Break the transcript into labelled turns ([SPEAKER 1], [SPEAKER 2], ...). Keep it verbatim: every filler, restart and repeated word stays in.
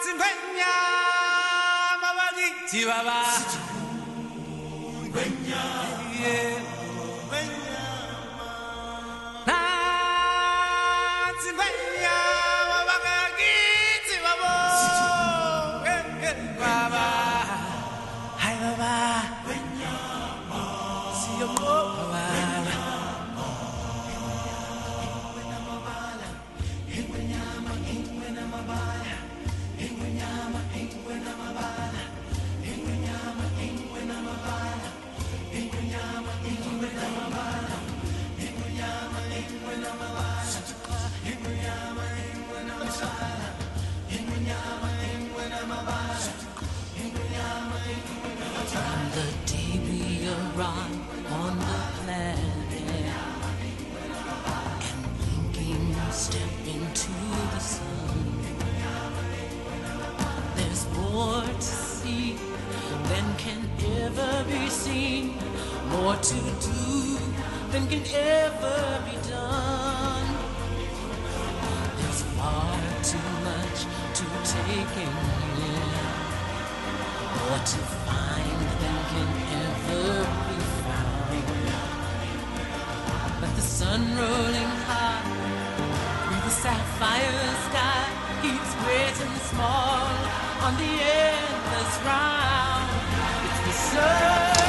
[SPEAKER 1] More to do than can ever be done. There's far too much to take in here, more to find than can ever be found. But the sun rolling high through the sapphire sky keeps great and small on the endless round. It's the sun.